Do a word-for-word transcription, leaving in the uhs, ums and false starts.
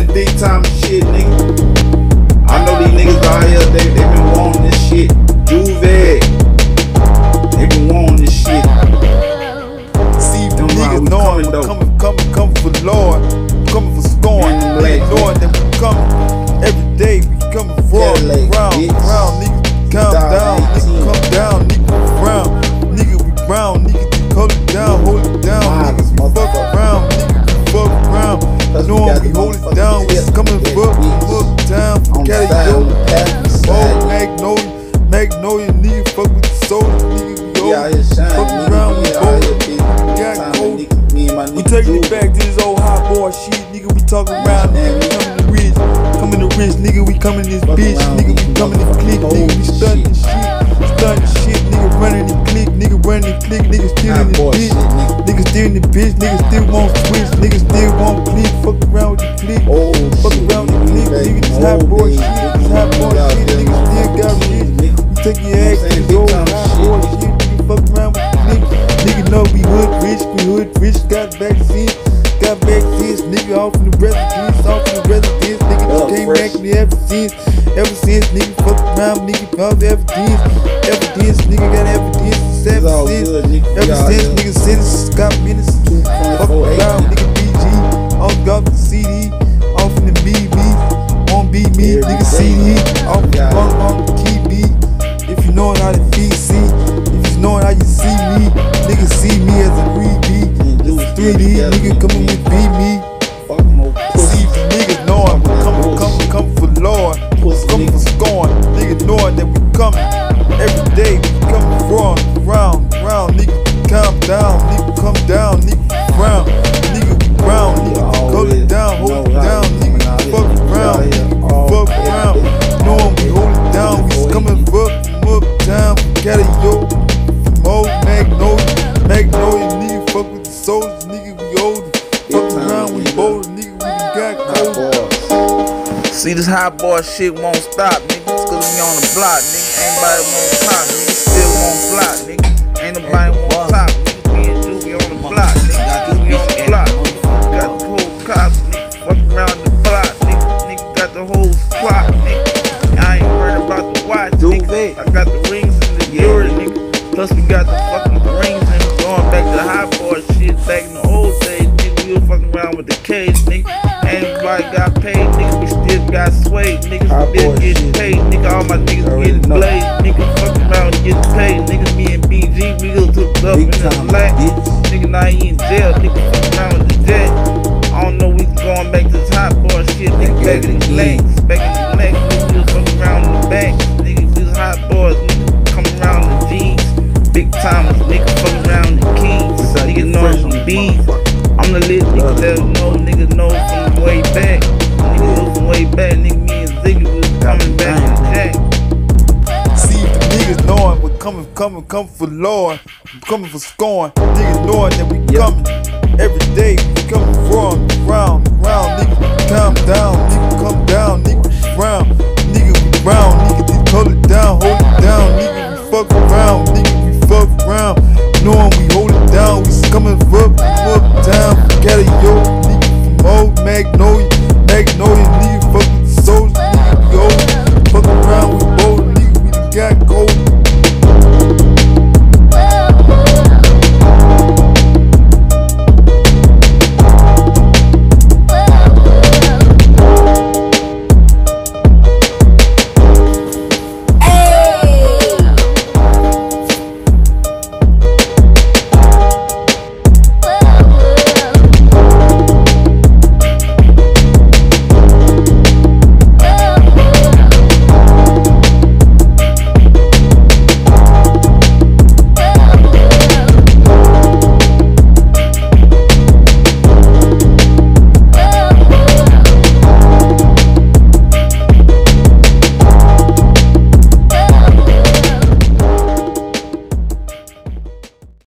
big time shit, nigga. I know these niggas out here, they, they been wanting this shit. Juve, they been wanting this shit. See, the Them niggas we knowing coming, we though. coming, coming, coming for Lord, coming for scorn. Niggas knowing that we coming every day. We coming for Cadillac, round, bitch. round, nigga, calm down, nigga, come down, nigga, round, nigga, we round, nigga, just hold it down, hold it down, niggas, we fuck around, nigga, we fuck around. Knowing we hold it down, we coming for fuck down, Cadillac, oh, Magnolia, Magnolia, nigga, fuck with the soldiers, nigga, we out here shining, fuck nigga. around, we We out both, here, big got time, cold. nigga. Me and my We nigga taking it Juve. back to this old hot boy shit, nigga. We talking around, nigga. We coming to rich, coming to rich, nigga. We coming this Fuck bitch, around, nigga. We nigga. coming to click, nigga. We Old stunting shit. shit, stunting shit, nigga. Running the click, nigga. Running the click, nigga. Still Hot in the boy bitch, shit, nigga. nigga. Still in the bitch, nigga. Still want switch, nigga. Still want click. Fuck around with the click, Old fuck shit, around with the click, baby. nigga. This Old hot boy days, shit, nigga. this hot boy Out shit, there, nigga. Still got nigga. rich. Nigga. We take your You know ass what to I'm saying? this Big old time hot shit, boy nigga. shit, nigga. Fuck around with the click, nigga. Know we hood rich, we hood rich. Got vaccine. Got back this, nigga, off in the residence, off in the residence, nigga, just Oh, came fresh. back to me ever since, ever since, nigga, fuck around, nigga, found evidence, evidence, nigga, got evidence, It's ever all since, good, nigga. We ever out since, here. nigga, since, got minutes, fuck twenty-four around, eight, nigga, B G, off got the C D, off in the B B, on B me, Every nigga, day, C D, off we the out on, on the key B, if you knowin' how to feed C, if you knowin' how you see me, nigga, see me as a three D, three D, nigga, coming with B me. Fuck them old See pussy. the niggas knowing we coming, coming, coming for Lord, Pussy coming for niggas. scorn. Niggas knowing that we coming every day. We coming from round, round. Nigga, calm down, nigga, come down, nigga, round, nigga, we round, nigga, hold it down, hold it down, nigga, fuck around, nigga, fuck around. Knowing we hold it down, we coming fuck from uptown, from Cadillac, from old Magnolia, Magnolia, nigga, fuck with the soldiers, nigga, we old. Fuck around, we bold, nigga, we done got Hot cold. boys. See, this hot boy shit won't stop, nigga. It's cause we on the block, nigga. Ain't nobody won't top, nigga. Still won't block, nigga. Ain't nobody won't top, nigga. Me and Juve on the block, nigga. Juve on the block, nigga. Got the whole cops, nigga. Fuck around the block, nigga. Nigga got the whole squad, nigga. I ain't worried about the watch, nigga. I got the rings and the jewelry, nigga. Plus we got the fucking rings and going back to the hot boy shit back in the old days, nigga. We was fucking around with the cage, nigga. Ain't nobody got paid, nigga. We still got sway, nigga. Hot Still boy getting shit. paid, nigga. All my niggas Already getting know. played, nigga. Fucking around and getting paid, nigga. Me and B G, we was hooked up Big in the time, lack. bitch. Nigga, now he in jail, nigga. Fucking around with the jet. I don't know, we going back to this hot boy shit, nigga. Back in the legs, back in the legs, nigga. We was fucking around in the back, nigga. We was hot boys, nigga. Coming around the G's, big timers, nigga. Fucking around the kings, nigga. Know some B's. I'm the lit nigga that know, nigga know from way back. Nigga know from way back, nigga. Me and Ziggy was coming back to Jack. See the niggas knowing we coming, coming, coming for Lord, coming for scorn. Niggas knowing that we Yeah. coming every day. We